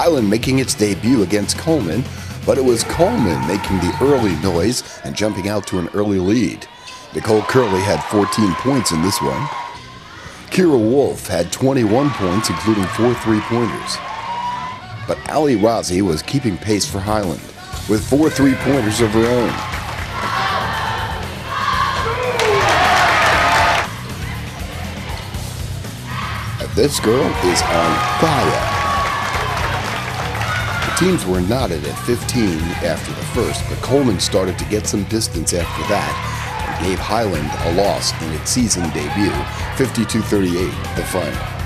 Highland making its debut against Coleman, but it was Coleman making the early noise and jumping out to an early lead. Nicole Curley had 14 points in this one. Kira Wolf had 21 points, including 4 3-pointers. But Ali Razi was keeping pace for Highland with 4 3-pointers of her own. This girl is on fire. The teams were knotted at 15 after the first, but Coleman started to get some distance after that and gave Highland a loss in its season debut, 52-38, the final.